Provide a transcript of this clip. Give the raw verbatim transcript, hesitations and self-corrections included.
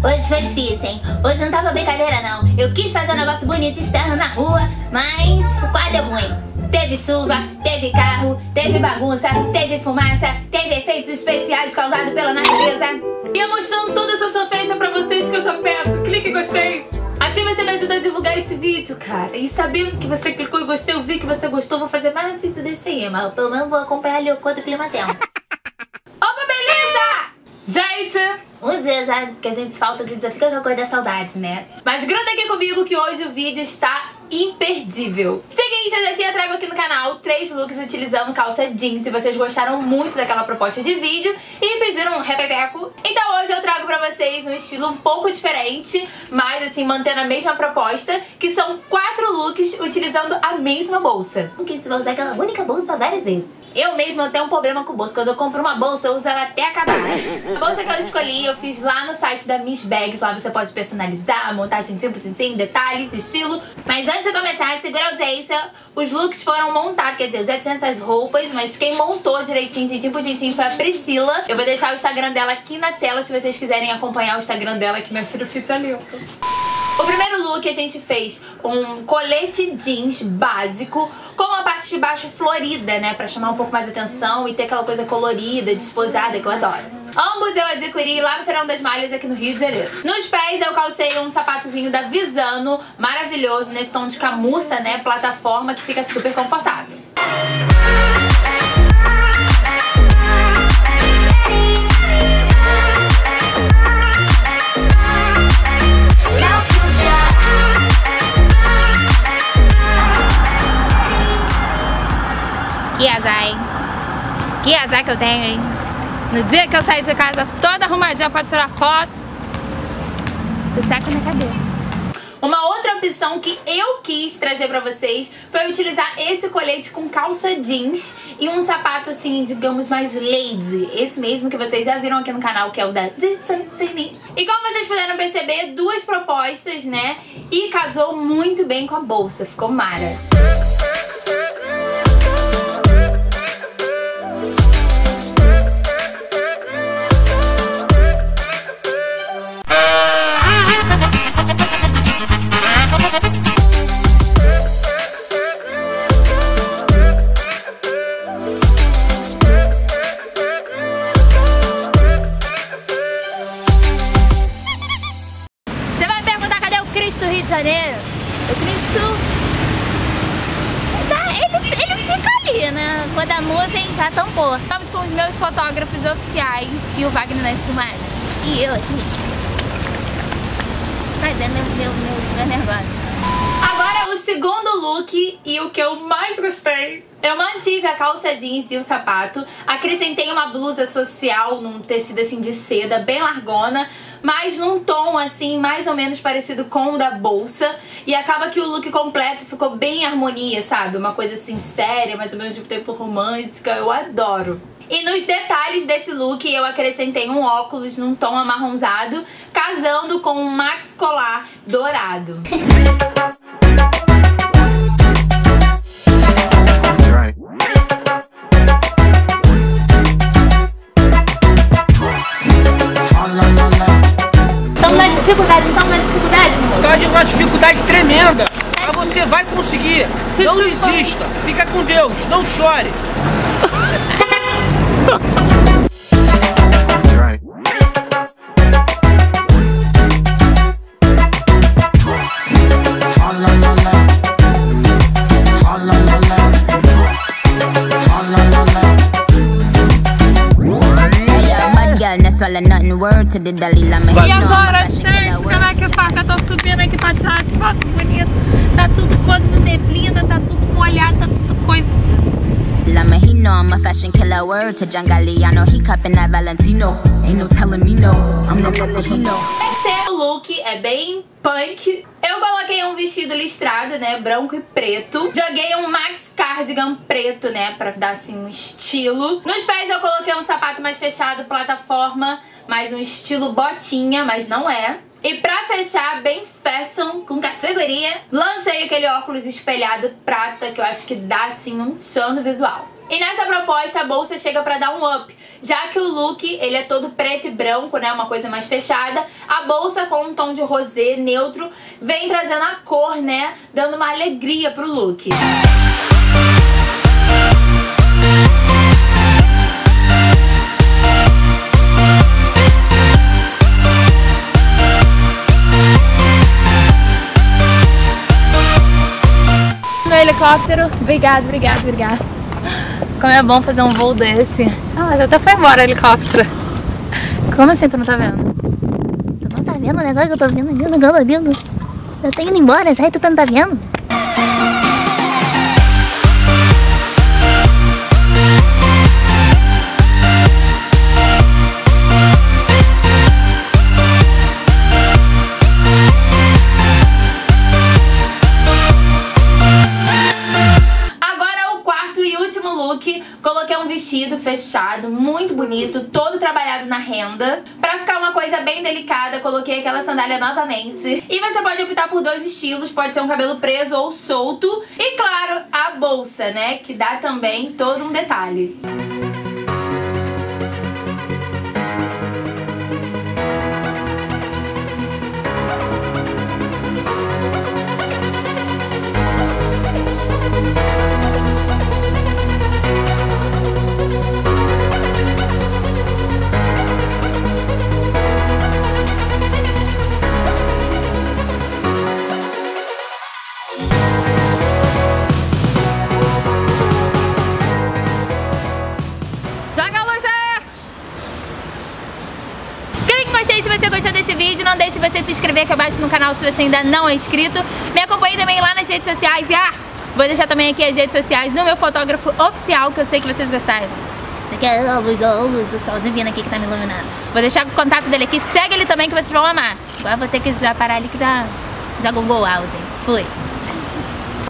Hoje foi difícil, hein? Hoje não tava brincadeira, não. Eu quis fazer um negócio bonito externo na rua, mas o quadro deu ruim. Teve chuva, teve carro, teve bagunça, teve fumaça, teve efeitos especiais causados pela natureza. E eu mostrando toda essa sofrência pra vocês que eu só peço. Clique em gostei. Assim você me ajuda a divulgar esse vídeo, cara. E sabendo que você clicou em gostei, eu vi que você gostou, vou fazer mais um vídeo desse aí, mas pelo menos vou acompanhar ali o quanto o clima tem. Opa, beleza? Gente, um dia já que a gente falta, a gente já fica com a coisa da saudade, né? Mas gruda aqui comigo que hoje o vídeo está imperdível. Seguinte, eu já tinha trago aqui no canal três looks utilizando calça jeans. E vocês gostaram muito daquela proposta de vídeo e pediram um repeteco. Então hoje eu trago pra vocês um estilo um pouco diferente, mas assim, mantendo a mesma proposta, que são quatro looks utilizando a mesma bolsa. Porque você vai usar aquela única bolsa várias vezes. Eu mesma tenho um problema com bolsa. Quando eu compro uma bolsa, eu uso ela até acabar. A bolsa que eu escolhi, eu fiz lá no site da Miss Bags. Lá você pode personalizar, montar tintim por tintim, detalhes, estilo. Mas antes de começar, segura a audiência. Os looks foram montados, quer dizer, eu já tinha essas roupas, mas quem montou direitinho, tintim por tintim, foi a Priscila. Eu vou deixar o Instagram dela aqui na tela, se vocês quiserem acompanhar o Instagram dela, que minha filha fica linda. O primeiro look a gente fez um colete jeans básico com a parte de baixo florida, né? Pra chamar um pouco mais atenção e ter aquela coisa colorida, despojada, que eu adoro. Ambos eu adquiri lá no Feirão das Malhas, aqui no Rio de Janeiro. Nos pés eu calcei um sapatozinho da Visano, maravilhoso, nesse tom de camurça, né? Plataforma, que fica super confortável. Que azar, hein? Que azar que eu tenho, hein? No dia que eu saí de casa toda arrumadinha pra tirar foto, eu saco na cabeça. Uma outra opção que eu quis trazer pra vocês foi utilizar esse colete com calça jeans e um sapato assim, digamos, mais lady. Esse mesmo que vocês já viram aqui no canal, que é o da Di Santini. E como vocês puderam perceber, duas propostas, né? E casou muito bem com a bolsa, ficou mara. Do Rio de Janeiro, o Cristo tá, ele, ele fica ali, né? Quando a nuvem já tampou. Estamos com os meus fotógrafos oficiais e o Wagner nas filmagens. E eu aqui fazendo meu, meu, meu, meu negócio. Agora o segundo look e o que eu mais gostei. Eu mantive a calça jeans e o sapato. Acrescentei uma blusa social num tecido assim de seda, bem largona, mas num tom assim mais ou menos parecido com o da bolsa. E acaba que o look completo ficou bem em harmonia, sabe? Uma coisa assim séria, mas ao mesmo tempo romântica. Eu adoro. E nos detalhes desse look eu acrescentei um óculos num tom amarronzado, casando com um max colar dourado. Estamos na dificuldade, estamos na dificuldade, amor? Estamos numa dificuldade tremenda. Mas você vai conseguir. Não desista. Fica com Deus. Não chore. E agora, gente, como é que faz? Eu tô subindo aqui pra tirar as fotos bonitas. Tá tudo quando neblina, tá tudo molhado, tá tudo coisa. He know I'm a fashion killer, word to Giangalliano. He cupping that Valentino. Ain't no telling me no. I'm no purple, he know. Terceiro look é bem punk. Eu coloquei um vestido listrado, né, branco e preto. Joguei um max cardigan preto, né, pra dar assim um estilo. Nos pés eu coloquei um sapato mais fechado, plataforma, mais um estilo botinha, mas não é. E pra fechar, bem fashion, com categoria, lancei aquele óculos espelhado prata, que eu acho que dá assim um sono visual. E nessa proposta a bolsa chega pra dar um up, já que o look ele é todo preto e branco, né, uma coisa mais fechada. A bolsa com um tom de rosé neutro vem trazendo a cor, né, dando uma alegria pro look. No helicóptero, obrigado, obrigado, obrigado. Como é bom fazer um voo desse. Ah, já até foi embora o helicóptero. Como assim tu não tá vendo? Tu não tá vendo o negócio que eu tô vendo? Eu não tô vendo. Eu tenho ido embora, sai, tu não tá vendo? Coloquei um vestido fechado, muito bonito, todo trabalhado na renda. Pra ficar uma coisa bem delicada, coloquei aquela sandália novamente. E você pode optar por dois estilos, pode ser um cabelo preso ou solto. E claro, a bolsa, né, que dá também todo um detalhe. Se você gostou desse vídeo, não deixe de você se inscrever aqui abaixo no canal se você ainda não é inscrito. Me acompanhe também lá nas redes sociais e ah, vou deixar também aqui as redes sociais no meu fotógrafo oficial, que eu sei que vocês gostaram. Você quer a luz, a luz, o sol divino aqui que tá me iluminando. Vou deixar o contato dele aqui, segue ele também que vocês vão amar. Agora vou ter que já parar ali que já, já gongou o áudio. Fui.